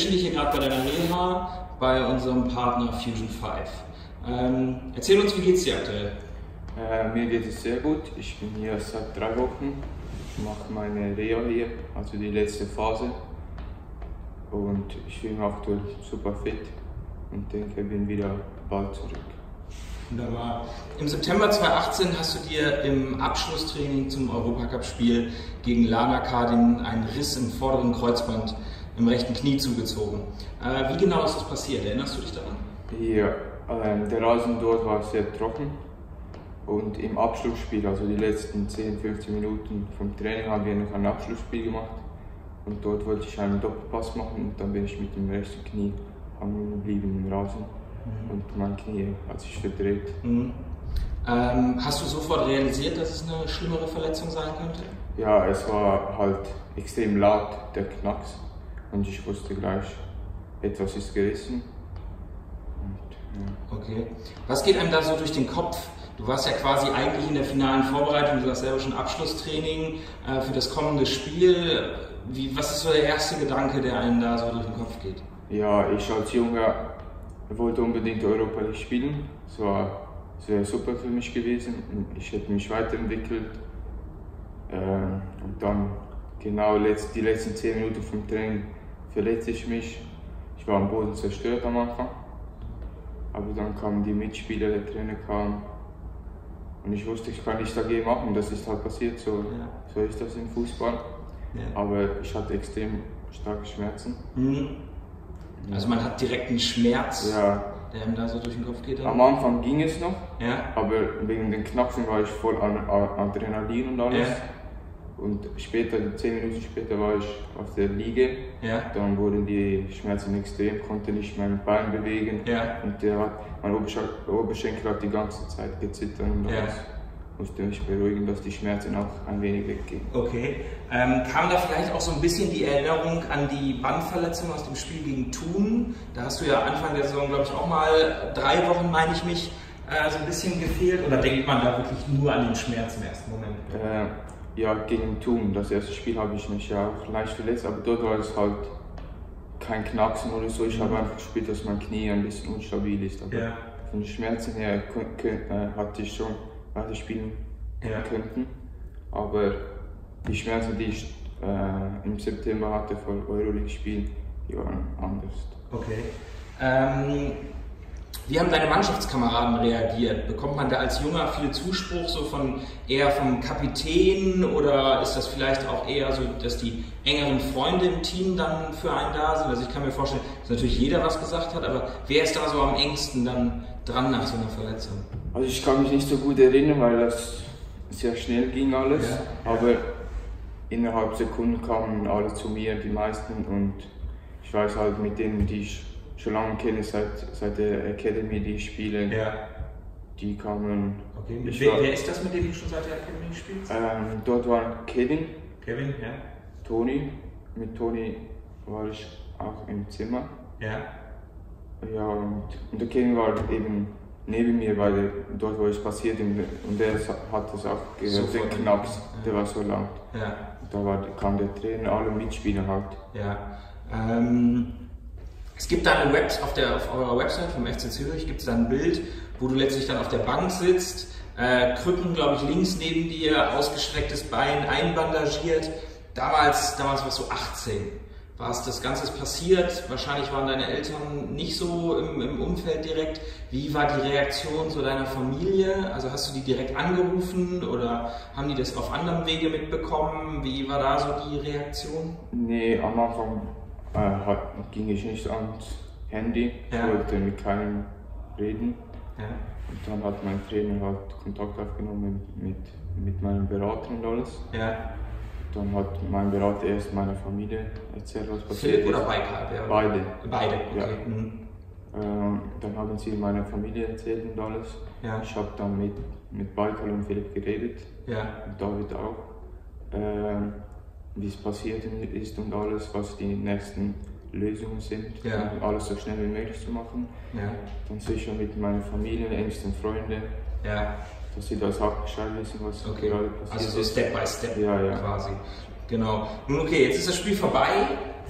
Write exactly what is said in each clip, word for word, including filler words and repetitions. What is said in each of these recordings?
erwischen dich hier gerade bei deiner Reha bei unserem Partner Fusion five. Ähm, erzähl uns, wie geht's dir aktuell? Äh, mir geht es sehr gut. Ich bin hier seit drei Wochen. Ich mache meine Reha hier, also die letzte Phase. Und ich bin aktuell super fit und denke, ich bin wieder bald zurück. Wunderbar. Im September zweitausendachtzehn hast du dir im Abschlusstraining zum Europacup-Spiel gegen Larnaca einen Riss im vorderen Kreuzband im rechten Knie zugezogen. Äh, wie genau ist das passiert? Erinnerst du dich daran? Ja, äh, der Rasen dort war sehr trocken und im Abschlussspiel, also die letzten zehn, fünfzehn Minuten vom Training, haben wir noch ein Abschlussspiel gemacht und dort wollte ich einen Doppelpass machen und dann bin ich mit dem rechten Knie hängen geblieben im Rasen. Mhm. Und mein Knie hat sich verdreht. Mhm. Ähm, hast du sofort realisiert, dass es eine schlimmere Verletzung sein könnte? Ja, es war halt extrem laut, der Knacks. Und ich wusste gleich, etwas ist gerissen. Und, ja. Okay. Was geht einem da so durch den Kopf? Du warst ja quasi eigentlich in der finalen Vorbereitung, du hast selber schon Abschlusstraining äh, für das kommende Spiel. Wie, was ist so der erste Gedanke, der einem da so durch den Kopf geht? Ja, ich als Junge wollte unbedingt Europa League spielen. Es war sehr super für mich gewesen. Ich hätte mich weiterentwickelt. Äh, und dann genau letzt, die letzten zehn Minuten vom Training verletzte ich mich. Ich war am Boden zerstört am Anfang. Aber dann kamen die Mitspieler, der Trainer kam. Und ich wusste, ich kann nichts dagegen machen. Das ist halt passiert, so, ja. So ist das im Fußball. Ja. Aber ich hatte extrem starke Schmerzen. Mhm. Also man hat direkt einen Schmerz, ja. Der ihm da so durch den Kopf geht? Am Anfang ging es noch, ja. Aber wegen den Knacksen war ich voll an Adrenalin und alles. Ja. Und später, zehn Minuten später war ich auf der Liege. Ja. Dann wurden die Schmerzen extrem, konnte nicht mein Bein bewegen. Ja. Und der hat, mein Oberschenkel hat die ganze Zeit gezittert und ja. alles. Musste mich beruhigen, dass die Schmerzen auch ein wenig weggehen. Okay. Ähm, kam da vielleicht auch so ein bisschen die Erinnerung an die Bandverletzung aus dem Spiel gegen Thun? Da hast du ja Anfang der Saison, glaube ich, auch mal drei Wochen, meine ich mich, äh, so ein bisschen gefehlt. Oder denkt man da wirklich nur an den Schmerz im ersten Moment? Äh, ja, gegen Thun. Das erste Spiel habe ich mich ja auch leicht verletzt, aber dort war es halt kein Knacksen oder so. Ich mhm. habe einfach gespürt, dass mein Knie ein bisschen unstabil ist. Aber ja. Von den Schmerzen her äh, hatte ich schon weiter spielen ja. könnten, aber die Schmerzen, die ich äh, im September hatte vor Euroleague-Spielen, die waren anders. Okay. Ähm, wie haben deine Mannschaftskameraden reagiert? Bekommt man da als Junger viel Zuspruch, so von eher vom Kapitän, oder ist das vielleicht auch eher so, dass die engeren Freunde im Team dann für einen da sind? Also ich kann mir vorstellen, dass natürlich jeder was gesagt hat, aber wer ist da so am engsten dann dran nach so einer Verletzung? Also ich kann mich nicht so gut erinnern, weil das sehr schnell ging alles, ja, ja. Aber innerhalb Sekunden kamen alle zu mir, die meisten, und ich weiß halt mit denen, die ich schon lange kenne, seit, seit der Academy, die ich spiele, ja. Die kamen... Okay. Wer, war, wer ist das, mit dem du schon seit der Academy spielst? Ähm, dort war Kevin, Kevin, ja. Toni, mit Toni war ich auch im Zimmer. Ja. Ja, und, und der Kevin war eben neben mir, weil dort, wo es passiert ist, und der hat es auch gehört, den Knacks, ja. Der war so laut. Ja. Und da war, kam der Trainer, alle Mitspieler halt. Ja. Ähm, es gibt da eine Web, auf, der, auf eurer Website vom F C Zürich gibt es da ein Bild, wo du letztlich dann auf der Bank sitzt, äh, Krücken, glaube ich, links neben dir, ausgestrecktes Bein, einbandagiert. Damals, damals warst du achtzehn. Was das Ganze passiert? Wahrscheinlich waren deine Eltern nicht so im, im Umfeld direkt. Wie war die Reaktion zu deiner Familie? Also hast du die direkt angerufen oder haben die das auf anderem Wege mitbekommen? Wie war da so die Reaktion? Nee, am Anfang äh, hat, ging ich nicht ans Handy. Ich ja. wollte mit keinem reden. Ja. Und dann hat mein Trainer halt Kontakt aufgenommen mit, mit meinem Berater und alles. Ja. Dann hat mein Berater erst meiner Familie erzählt, was passiert Philipp ist. Oder Baikal? Beide. Beide, okay. Ja. Mhm. Ähm, dann haben sie meiner Familie erzählt und alles. Ja. Ich habe dann mit, mit Baikal und Philipp geredet. Ja. Und David auch. Ähm, wie es passiert ist und alles, was die nächsten Lösungen sind, ja. Um alles so schnell wie möglich zu machen. Ja. Dann sicher mit meiner Familie, engsten Freunden. Ja. Dass sie das auch Bescheid wissen, was okay. gerade passiert ist. Also so Step by Step ja, ja. quasi. Genau. Nun okay, jetzt ist das Spiel vorbei.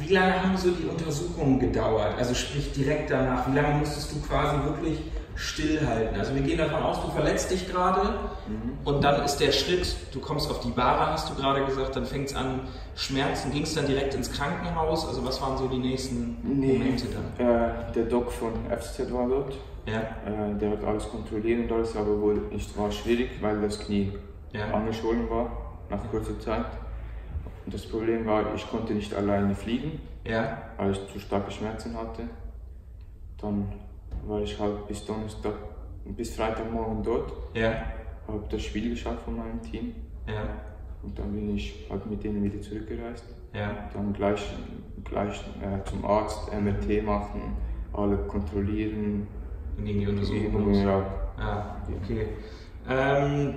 Wie lange haben so die Untersuchungen gedauert? Also sprich direkt danach. Wie lange musstest du quasi wirklich stillhalten? Also wir gehen davon aus, du verletzt dich gerade mhm. und dann ist der Schritt, du kommst auf die Bahre, hast du gerade gesagt, dann fängt es an, Schmerzen. Ging es dann direkt ins Krankenhaus? Also was waren so die nächsten nee, Momente dann? Äh, der Doc von F C Z war dort. Ja. Äh, der hat alles kontrolliert und alles, aber wohl nicht, war schwierig, weil das Knie ja. angeschwollen war nach kurzer Zeit. Und das Problem war, ich konnte nicht alleine fliegen, ja. weil ich zu starke Schmerzen hatte. Dann war ich halt bis Donnerstag, bis Freitagmorgen dort. Ja. Habe das Spiel geschaut von meinem Team. Ja. Und dann bin ich halt mit denen wieder zurückgereist. Ja. Dann gleich, gleich äh, zum Arzt, M R T machen, alle kontrollieren. Dann ging die Untersuchung los. Ja. Ah, okay. Ähm,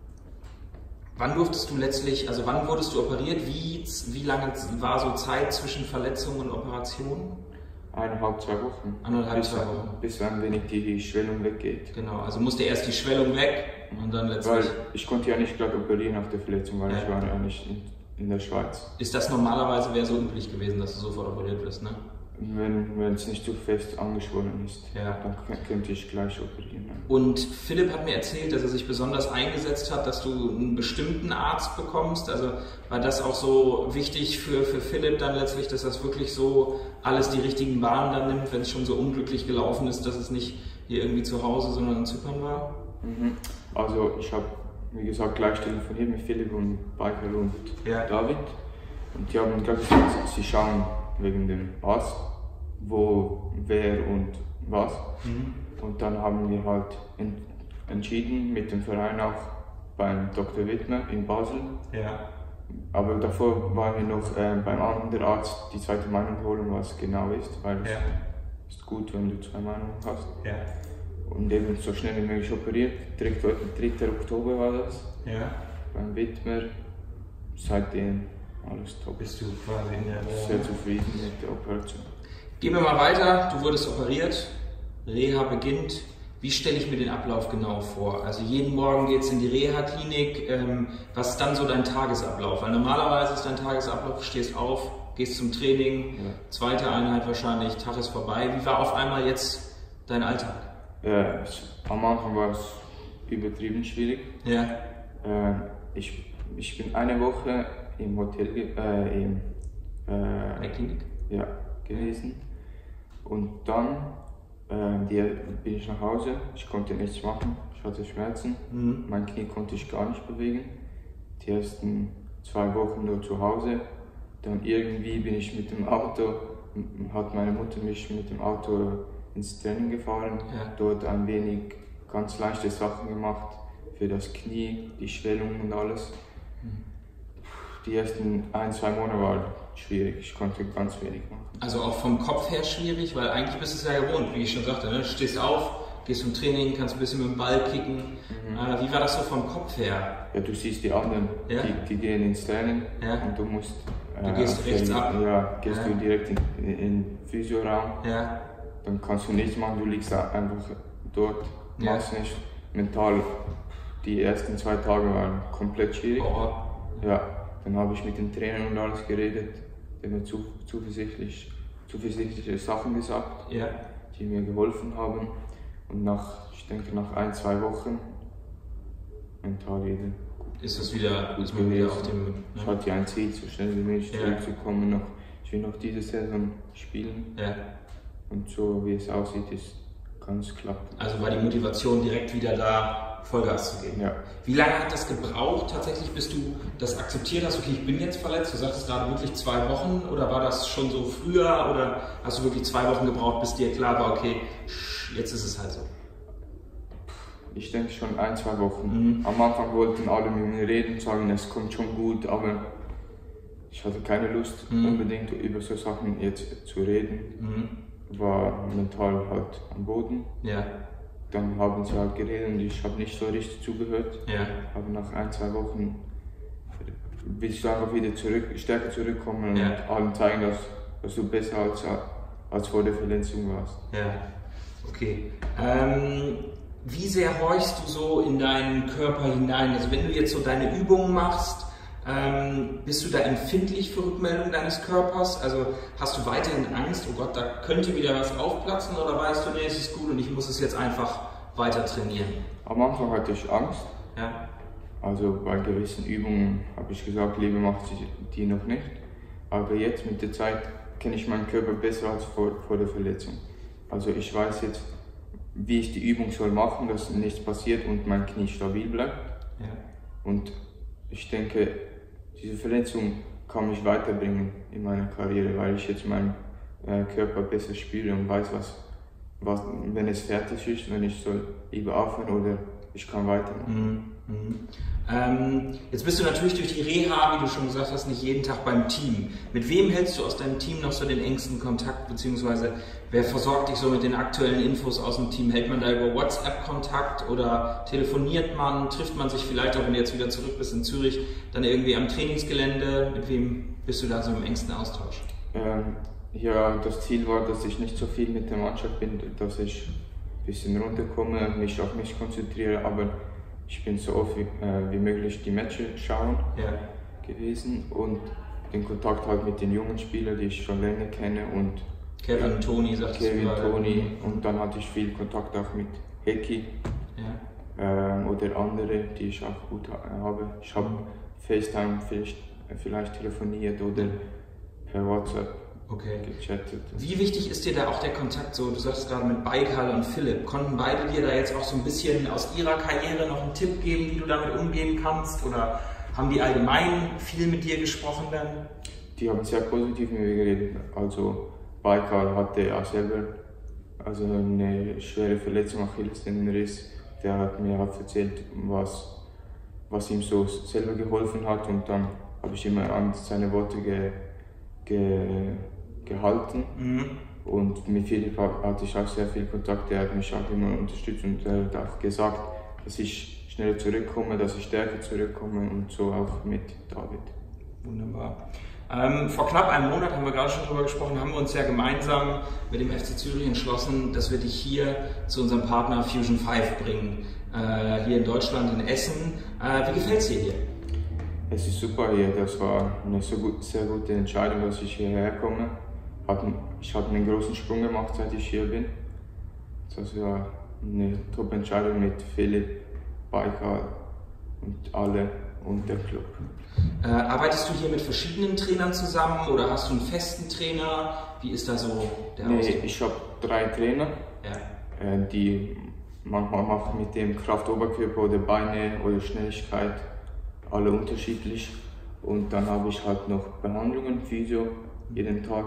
wann durftest du letztlich, also wann wurdest du operiert? Wie, wie lange war so Zeit zwischen Verletzung und Operation? Eineinhalb, zwei Wochen. Eineinhalb, bis, zwei Wochen. Bis ein wenig die Schwellung weggeht. Genau, also musste erst die Schwellung weg und dann letztlich... Weil ich konnte ja nicht gerade operieren auf der Verletzung, weil ja. ich war ja nicht in, in der Schweiz. Ist das normalerweise, wäre so üblich gewesen, dass du sofort operiert wirst, ne? Wenn, wenn es nicht zu fest angeschwollen ist, ja. dann könnte ich gleich operieren. Und Philipp hat mir erzählt, dass er sich besonders eingesetzt hat, dass du einen bestimmten Arzt bekommst. Also war das auch so wichtig für, für Philipp dann letztlich, dass das wirklich so alles die richtigen Bahnen dann nimmt, wenn es schon so unglücklich gelaufen ist, dass es nicht hier irgendwie zu Hause, sondern in Zypern war? Mhm. Also ich habe, wie gesagt, gleich telefoniert mit Philipp und Michael und ja. David. Und die haben gesagt, sie schauen wegen dem Arzt, wo, wer und was. Mhm. Und dann haben wir halt ent entschieden mit dem Verein auch beim Doktor Wittmer in Basel. Ja. Aber davor waren wir noch äh, beim anderen Arzt die zweite Meinung holen, was genau ist, weil ja. es ist gut, wenn du zwei Meinungen hast. Ja. Und eben so schnell wie möglich operiert. dritter Oktober war das. Ja. Beim Wittmer. Seitdem alles top. Bist du quasi in der... Sehr zufrieden mit der Operation. Gehen wir mal weiter, du wurdest operiert, Reha beginnt. Wie stelle ich mir den Ablauf genau vor? Also jeden Morgen geht es in die Reha-Klinik. Ähm, was ist dann so dein Tagesablauf? Weil normalerweise ist dein Tagesablauf, du stehst auf, gehst zum Training, ja. zweite Einheit wahrscheinlich, Tag ist vorbei. Wie war auf einmal jetzt dein Alltag? Ja, es, am Anfang war es übertrieben schwierig. Ja. Äh, ich, ich bin eine Woche im Hotel, äh, in äh, der Klinik? Ja, gewesen. Und dann äh, die, bin ich nach Hause, ich konnte nichts machen, ich hatte Schmerzen, mhm. mein Knie konnte ich gar nicht bewegen. Die ersten zwei Wochen nur zu Hause, dann irgendwie bin ich mit dem Auto, hat meine Mutter mich mit dem Auto ins Training gefahren, ja. dort ein wenig ganz leichte Sachen gemacht für das Knie, die Schwellung und alles. Mhm. Die ersten ein, zwei Monate waren schwierig, ich konnte ganz wenig machen. Also auch vom Kopf her schwierig, weil eigentlich bist du es ja gewohnt, wie ich schon sagte, ne? Du stehst auf, gehst zum Training, kannst ein bisschen mit dem Ball kicken. Mhm. Äh, wie war das so vom Kopf her? Ja, du siehst die anderen, ja? die, die gehen ins Training ja? und du musst... Du äh, gehst rechts den, ab? Ja, gehst ja. du direkt in den Physioraum, ja. dann kannst du nichts machen, du liegst einfach dort, ja. machst nicht. Mental, die ersten zwei Tage waren komplett schwierig. Oh. Ja, dann habe ich mit dem Trainer und alles geredet, der mir zu, zuversichtlich, zuversichtliche Sachen gesagt, ja. die mir geholfen haben. Und nach, ich denke, nach ein, zwei Wochen mental wieder. Ist das wieder, ist man wieder auf dem... Ne? Ich hatte ja ein Ziel, so schnell wie möglich ja. zurückzukommen. Noch, ich will noch diese Saison spielen. Ja. Und so wie es aussieht, ist, kann es klappen. Also war die Motivation direkt wieder da, Vollgas zu geben. Ja. Wie lange hat das gebraucht tatsächlich, bis du das akzeptiert hast, okay, ich bin jetzt verletzt? Du sagtest gerade wirklich zwei Wochen oder war das schon so früher oder hast du wirklich zwei Wochen gebraucht, bis dir klar war, okay, jetzt ist es halt so? Ich denke schon ein, zwei Wochen. Mhm. Am Anfang wollten alle mit mir reden, sagen, es kommt schon gut, aber ich hatte keine Lust, mhm. unbedingt über so Sachen jetzt zu reden. Mhm. War mental halt am Boden. Ja. Dann haben sie halt geredet und ich habe nicht so richtig zugehört. Ja. Aber nach ein, zwei Wochen willst du einfach wieder zurück, stärker zurückkommen ja. und allen zeigen, dass, dass du besser als, als vor der Verletzung warst. Ja, okay. Ähm, wie sehr horchst du so in deinen Körper hinein? Also wenn du jetzt so deine Übungen machst, Ähm, bist du da empfindlich für Rückmeldungen deines Körpers? Also hast du weiterhin Angst, oh Gott, da könnte wieder was aufplatzen, oder weißt du, nee, es ist gut und ich muss es jetzt einfach weiter trainieren? Am Anfang hatte ich Angst. Ja. Also bei gewissen Übungen habe ich gesagt, lieber macht sie die noch nicht. Aber jetzt mit der Zeit kenne ich meinen Körper besser als vor, vor der Verletzung. Also ich weiß jetzt, wie ich die Übung soll machen, dass nichts passiert und mein Knie stabil bleibt. Ja. Und ich denke, diese Verletzung kann mich weiterbringen in meiner Karriere, weil ich jetzt meinen äh, Körper besser spüre und weiß, was, was, wenn es fertig ist, wenn ich soll lieber aufhören oder ich kann weitermachen. Mhm. Mhm. Ähm, jetzt bist du natürlich durch die Reha, wie du schon gesagt hast, nicht jeden Tag beim Team. Mit wem hältst du aus deinem Team noch so den engsten Kontakt, beziehungsweise wer versorgt dich so mit den aktuellen Infos aus dem Team? Hält man da über WhatsApp Kontakt oder telefoniert man, trifft man sich vielleicht auch, wenn du jetzt wieder zurück bist in Zürich, dann irgendwie am Trainingsgelände? Mit wem bist du da so im engsten Austausch? Ähm, ja, das Ziel war, dass ich nicht so viel mit der Mannschaft bin, dass ich ein bisschen runterkomme, mich auf mich konzentriere, aber ich bin so oft wie, äh, wie möglich die Matches schauen ja. gewesen und den Kontakt halt mit den jungen Spielern, die ich schon länger kenne, und Kevin, Toni, sagst du? Kevin, Toni, und dann hatte ich viel Kontakt auch mit Heki ja. ähm, oder andere, die ich auch gut habe. Ich habe FaceTime vielleicht, vielleicht telefoniert oder per WhatsApp. Okay. Gechattet. Wie wichtig ist dir da auch der Kontakt, so du sagst gerade mit Baikal und Philipp, konnten beide dir da jetzt auch so ein bisschen aus ihrer Karriere noch einen Tipp geben, wie du damit umgehen kannst, oder haben die allgemein viel mit dir gesprochen dann? Die haben sehr positiv mit mir geredet, also Baikal hatte ja selber also eine schwere Verletzung, Achillessehnenriss, der hat mir halt erzählt, was, was ihm so selber geholfen hat, und dann habe ich immer an seine Worte ge, ge gehalten. Mhm. Und mit Philipp hatte ich auch sehr viel Kontakt, der hat mich auch immer unterstützt und er hat auch gesagt, dass ich schneller zurückkomme, dass ich stärker zurückkomme, und so auch mit David. Wunderbar. Ähm, vor knapp einem Monat, haben wir gerade schon darüber gesprochen, haben wir uns ja gemeinsam mit dem F C Zürich entschlossen, dass wir dich hier zu unserem Partner Fusion fünf bringen, äh, hier in Deutschland, in Essen. Äh, wie gefällt es dir hier? Es ist super hier, das war eine so gut, sehr gute Entscheidung, dass ich hierher komme. Ich habe einen großen Sprung gemacht, seit ich hier bin. Das war eine Top-Entscheidung mit Philipp, Baikal und alle und der Club. Äh, arbeitest du hier mit verschiedenen Trainern zusammen oder hast du einen festen Trainer? Wie ist da so der Nee, Austausch? ich habe drei Trainer, ja. äh, die manchmal machen mit dem Kraft Oberkörper oder Beine oder Schnelligkeit, alle unterschiedlich. Und dann habe ich halt noch Behandlungen, Physio, jeden Tag.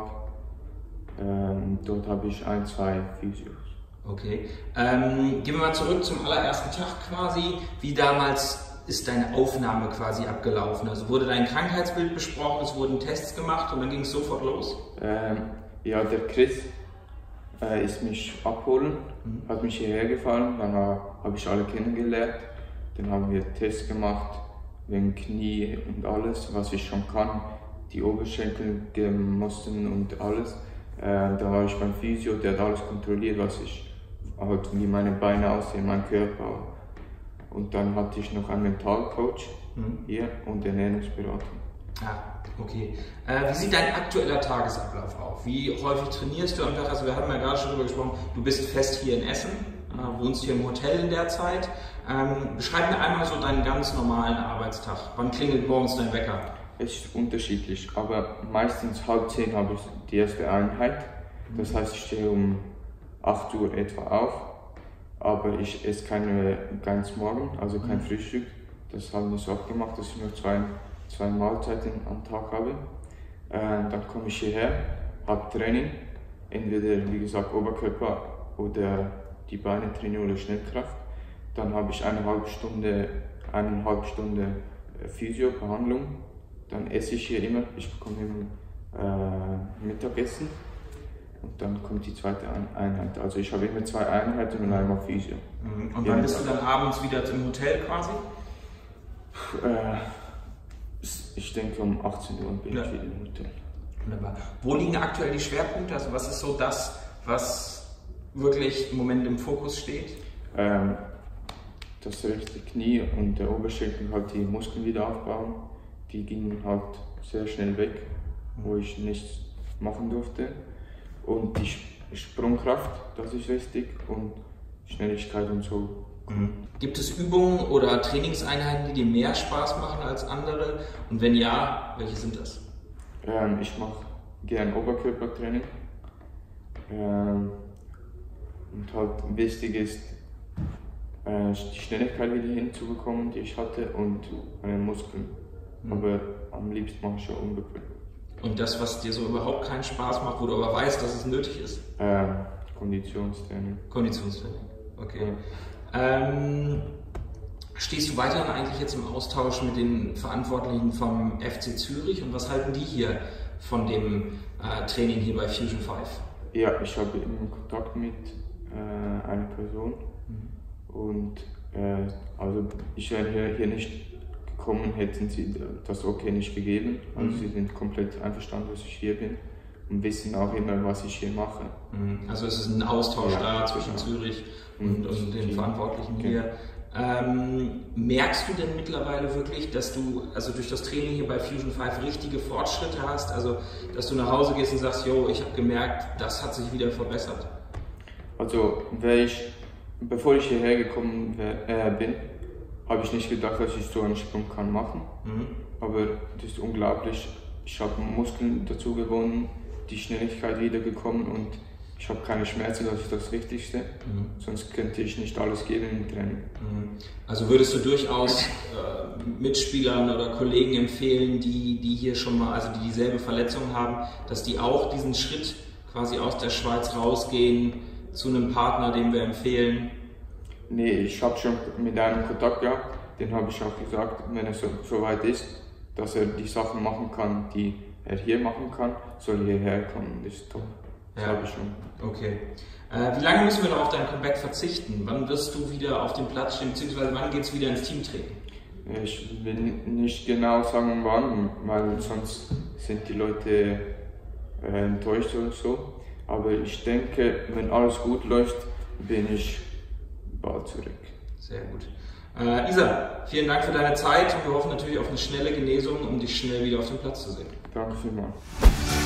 Ähm, dort habe ich ein, zwei Physios. Okay. Ähm, gehen wir mal zurück zum allerersten Tag quasi. Wie damals ist deine Aufnahme quasi abgelaufen? Also wurde dein Krankheitsbild besprochen, es wurden Tests gemacht und dann ging es sofort los? Ähm, ja, der Chris äh, ist mich abholen, mhm. hat mich hierher gefahren, dann äh, habe ich alle kennengelernt. Dann haben wir Tests gemacht, wegen Knie und alles, was ich schon kann. Die Oberschenkel gemessen und alles. Äh, da war ich beim Physio, der hat alles kontrolliert, was ich, halt, wie meine Beine aussehen, mein Körper. Und dann hatte ich noch einen Mentalcoach mhm. hier und Ernährungsberatung. Ah, okay. Äh, wie sieht dein aktueller Tagesablauf aus? Wie häufig trainierst du am Tag? Also wir hatten ja gerade schon darüber gesprochen, du bist fest hier in Essen, äh, wohnst hier im Hotel in der Zeit. Ähm, beschreib mir einmal so deinen ganz normalen Arbeitstag. Wann klingelt morgens dein Wecker? Es ist unterschiedlich, aber meistens halb zehn habe ich die erste Einheit. Das heißt, ich stehe um acht Uhr etwa auf, aber ich esse keine ganz morgen, also kein Frühstück. Das haben wir so auch gemacht, dass ich nur zwei, zwei Mahlzeiten am Tag habe. Äh, dann komme ich hierher, habe Training, entweder wie gesagt Oberkörper oder die Beine trainieren oder Schnellkraft. Dann habe ich eine halbe Stunde, eineinhalb Stunde Physio-Behandlung. Dann esse ich hier immer, ich bekomme immer äh, Mittagessen und dann kommt die zweite Einheit. Also ich habe immer zwei Einheiten und einmal Physio. Mhm. Und wann bist du dann abends wieder im Hotel quasi? Äh, ich denke um achtzehn Uhr bin ja. ich wieder im Hotel. Wunderbar. Wo liegen aktuell die Schwerpunkte? Also was ist so das, was wirklich im Moment im Fokus steht? Ähm, das rechte Knie und der Oberschenkel halt die Muskeln wieder aufbauen. die gingen halt sehr schnell weg, wo ich nichts machen durfte. Und die Sprungkraft, das ist wichtig, und Schnelligkeit und so. Mhm. Gibt es Übungen oder Trainingseinheiten, die dir mehr Spaß machen als andere? Und wenn ja, welche sind das? Ähm, ich mache gern Oberkörpertraining. Ähm, und halt wichtig ist, äh, die Schnelligkeit wieder hinzubekommen, die ich hatte, und meine Muskeln. Mhm. Aber am liebsten mache ich ja Oberkörper. Und das, was dir so überhaupt keinen Spaß macht, wo du aber weißt, dass es nötig ist? Ähm, Konditionstraining. Konditionstraining, okay. Ja. Ähm, stehst du weiterhin eigentlich jetzt im Austausch mit den Verantwortlichen vom F C Zürich, und was halten die hier von dem äh, Training hier bei Fusion fünf? Ja, ich habe immer Kontakt mit äh, einer Person, mhm. und äh, also ich wäre hier, hier nicht gekommen, hätten sie das okay nicht gegeben. Also mhm. sie sind komplett einverstanden, dass ich hier bin, und wissen auch immer, was ich hier mache. Mhm. Also es ist ein Austausch ja, da zwischen ja. Zürich und, und den Verantwortlichen hier. Okay. Ähm, merkst du denn mittlerweile wirklich, dass du also durch das Training hier bei Fusion fünf richtige Fortschritte hast? Also dass du nach Hause gehst und sagst, yo, ich habe gemerkt, das hat sich wieder verbessert? Also ich, bevor ich hierher gekommen äh, bin, habe ich nicht gedacht, dass ich so einen Sprung kann machen. Mhm. Aber das ist unglaublich. Ich habe Muskeln dazu gewonnen, die Schnelligkeit wiedergekommen, und ich habe keine Schmerzen, das ist das Wichtigste. Mhm. Sonst könnte ich nicht alles geben im Training. Mhm. Also würdest du durchaus äh, Mitspielern oder Kollegen empfehlen, die, die hier schon mal, also die dieselbe Verletzung haben, dass die auch diesen Schritt quasi aus der Schweiz rausgehen zu einem Partner, den wir empfehlen? Nee, ich habe schon mit einem Kontakt gehabt, den habe ich auch gesagt, wenn er so, so weit ist, dass er die Sachen machen kann, die er hier machen kann, soll er hierher kommen. Das ist top. Das ja. habe ich schon. Okay. Äh, wie lange müssen wir noch auf dein Comeback verzichten? Wann wirst du wieder auf dem Platz stehen, beziehungsweise wann geht es wieder ins Teamtraining? Ich will nicht genau sagen wann, weil sonst sind die Leute äh, enttäuscht oder so. Aber ich denke, wenn alles gut läuft, bin ich bald zurück. Sehr gut. Äh, Isa, vielen Dank für deine Zeit, und wir hoffen natürlich auf eine schnelle Genesung, um dich schnell wieder auf dem Platz zu sehen. Danke vielmals.